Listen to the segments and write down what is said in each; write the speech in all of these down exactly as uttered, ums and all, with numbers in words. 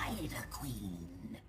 Spider Queen.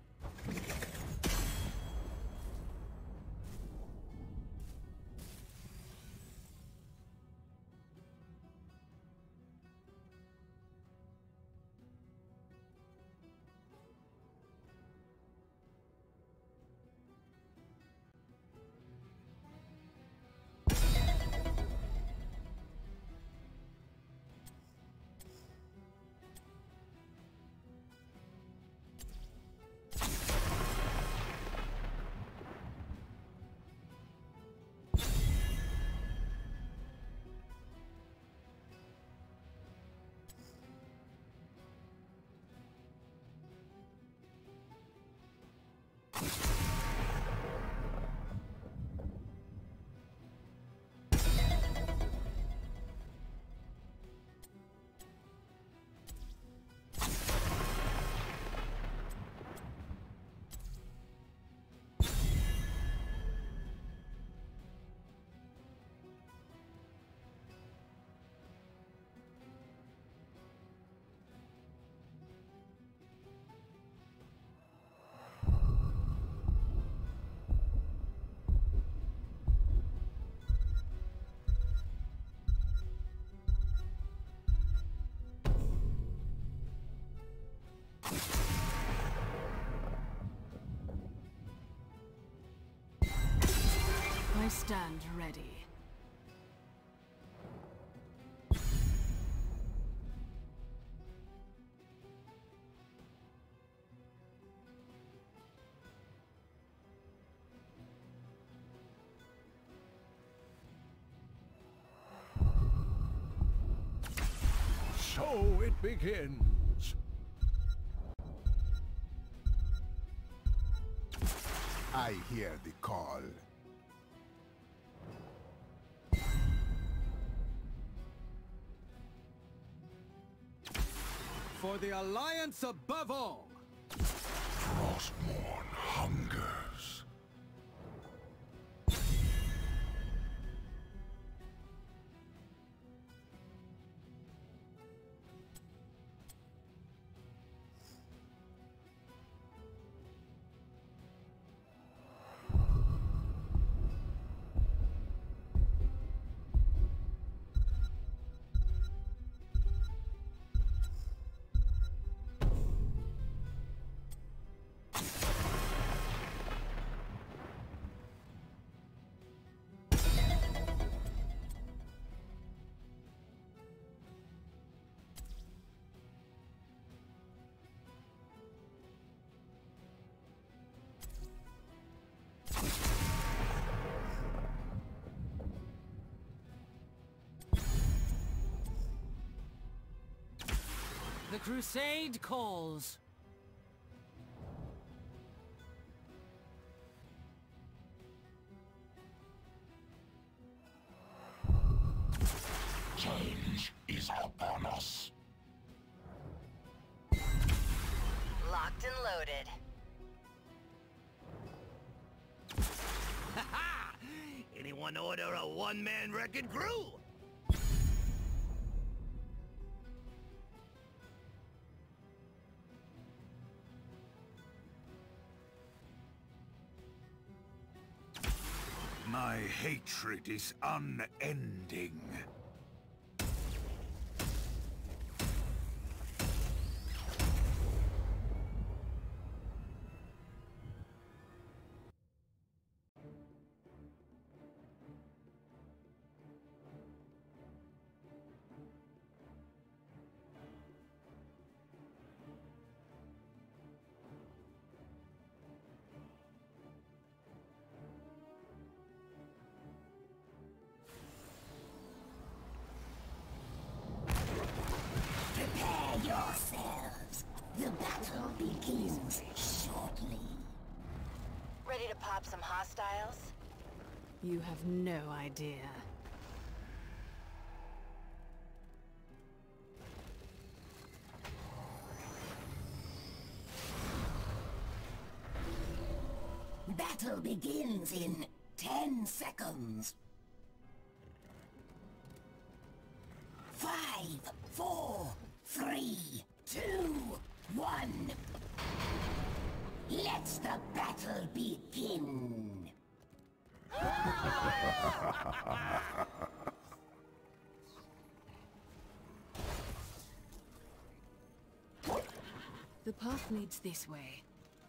I stand ready. So it begins. I hear the call. For the Alliance above all! Frostmourne hungers. The crusade calls. Change is upon us. Locked and loaded. Ha ha! Anyone order a one-man wrecking crew? My hatred is unending. Prepare yourselves. The battle begins shortly. Ready to pop some hostiles? You have no idea. Battle begins in ten seconds. Five, four, three, two, one, Let the battle begin. The path leads this way.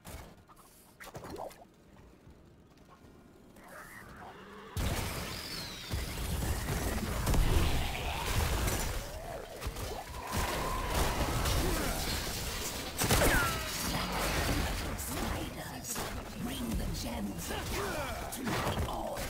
Spiders, bring the gems of power to my altar.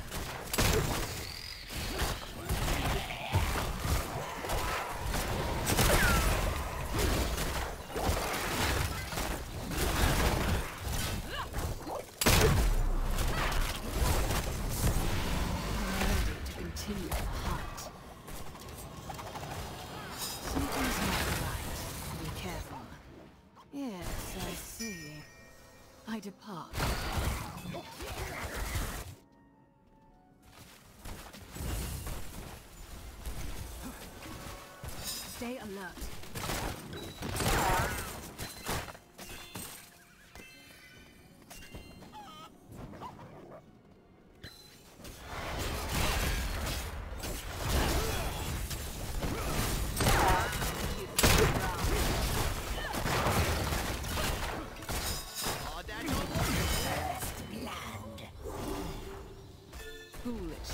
Continue the hunt. Something's not right. Be careful. Yes, I see. I depart. Stay alert. Foolish.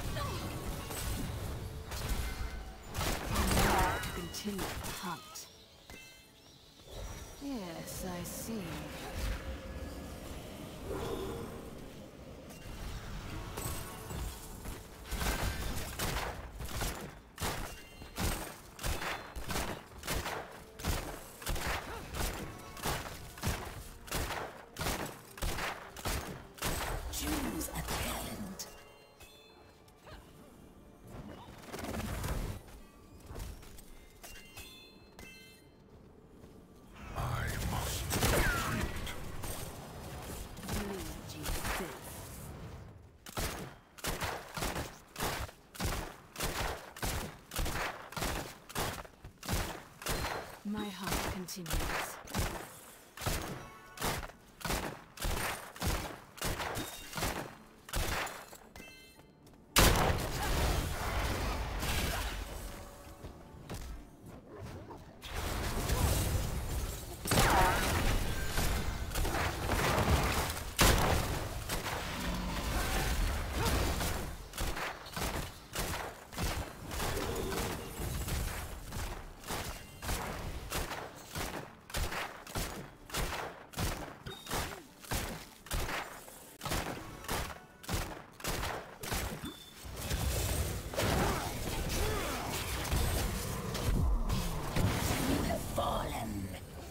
Now to continue the hunt. Yes, I see. Choose a talent. I must retreat. Lead you safe. My hunt continues. You have fallen.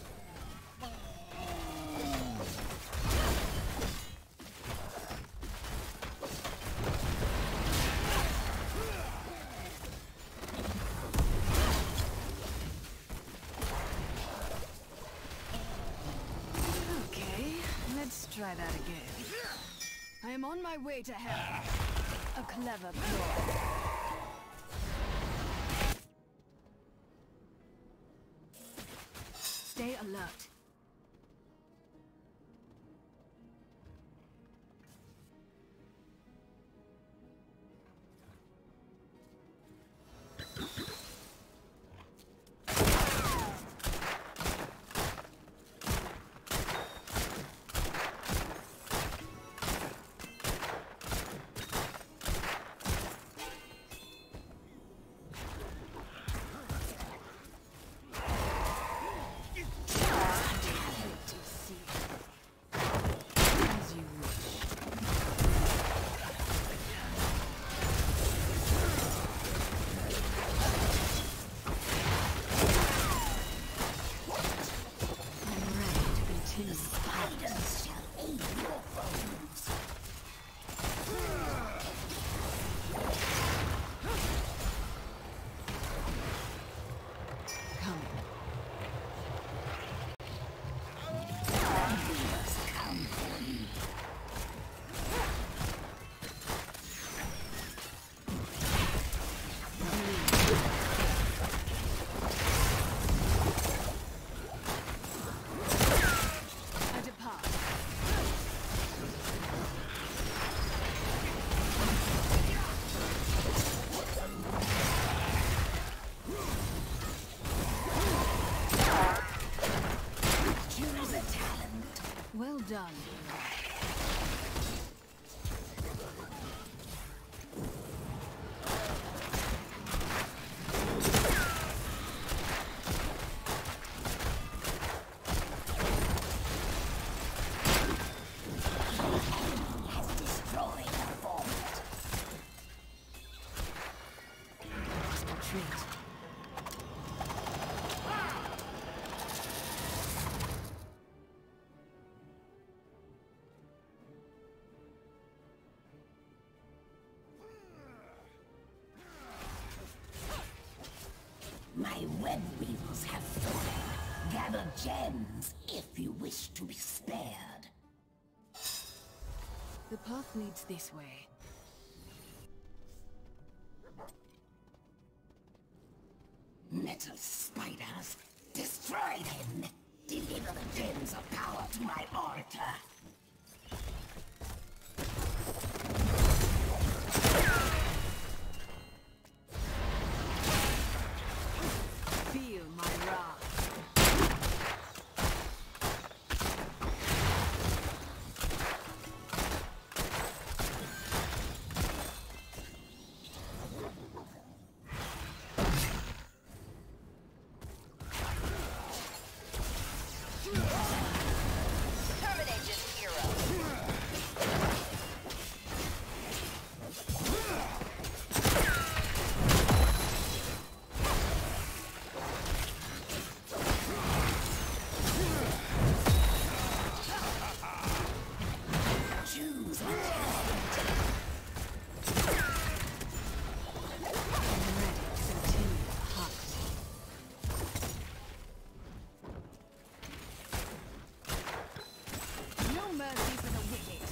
Okay, let's try that again. I am on my way to help. A clever ploy. Stay alert. done. My web weavers have fallen. Gather gems if you wish to be spared. The path leads this way. Metal spiders, destroy them! Deliver the gems of power to my altar! Feel my wrath. Terminate this hero. Choose a No mercy for the wicked.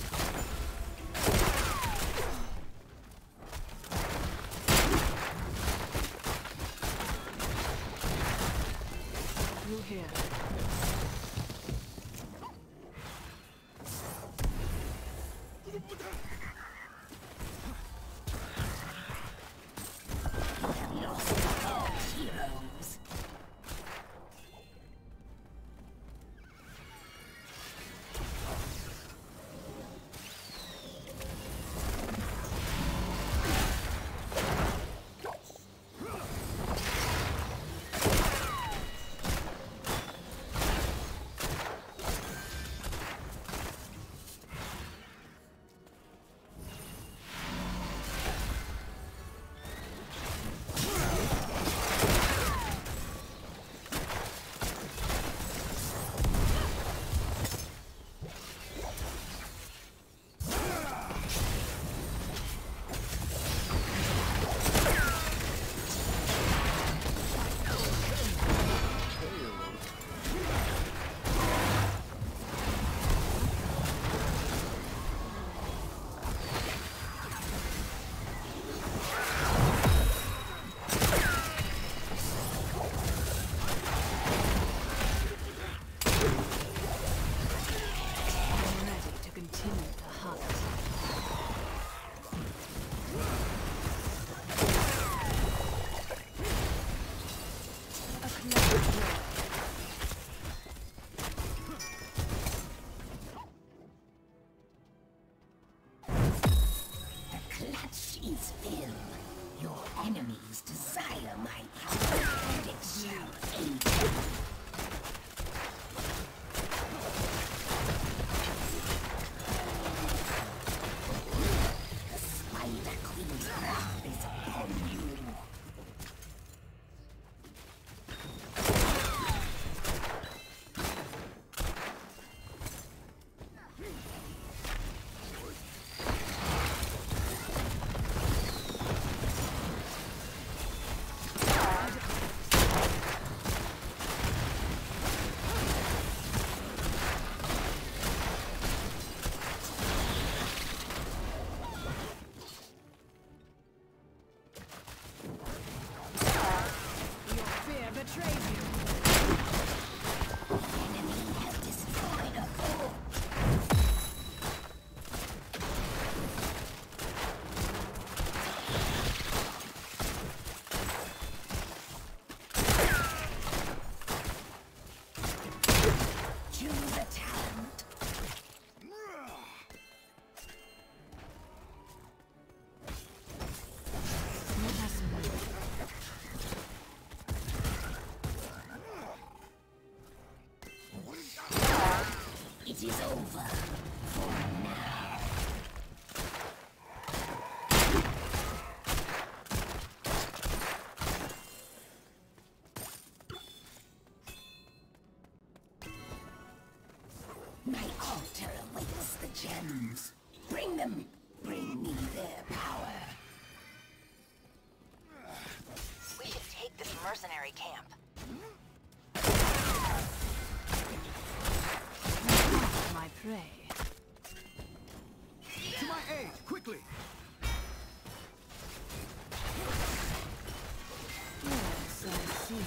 Through here. lost all heroes. I'm ready to continue the hunt. A clever blow. The clutch is filled. Your enemies desire my power, and it shall aid them. The Spider Queen's wrath is upon you. over for now. My altar awaits the gems. Bring them. Bring me their power. We should take this mercenary camp. My prey. To my aid, quickly! Yes, I see.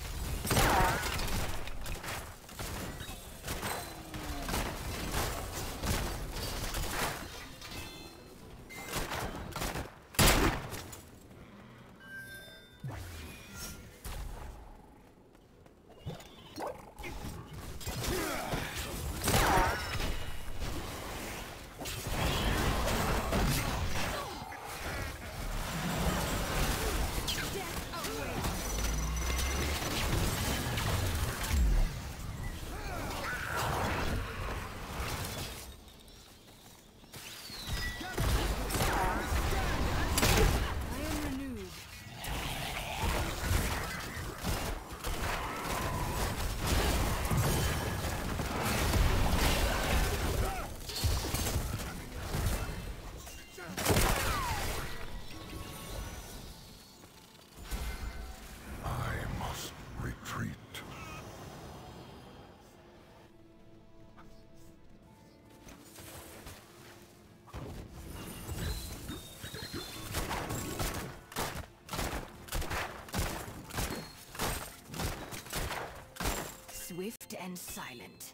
Swift and silent.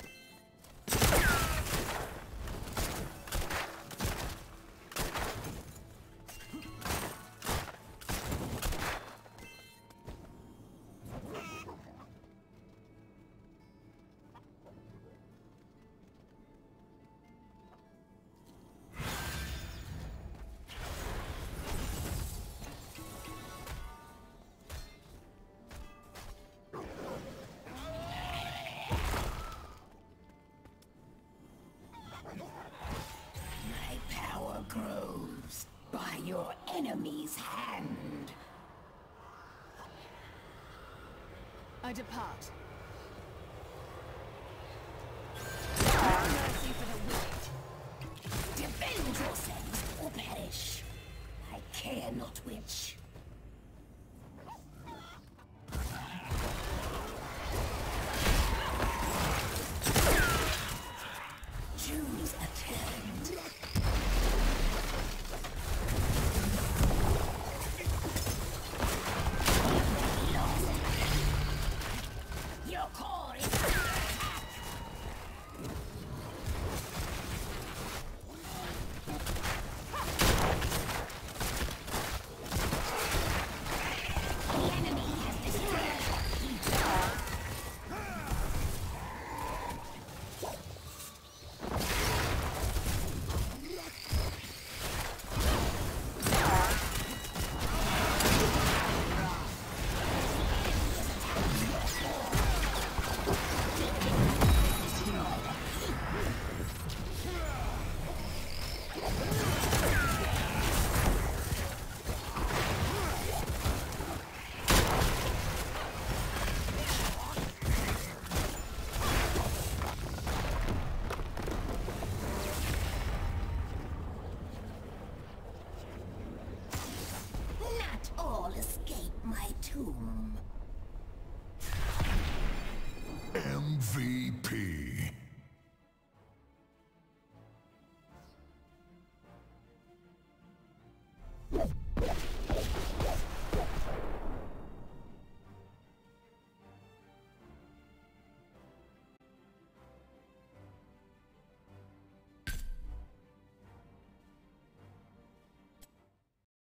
Grows by your enemy's hand. I depart. No mercy for the wicked. Defend yourselves or perish. I care not which. Choose a turn. Your core is under attack! The enemy has destroyed Not all escape my tomb. M V P.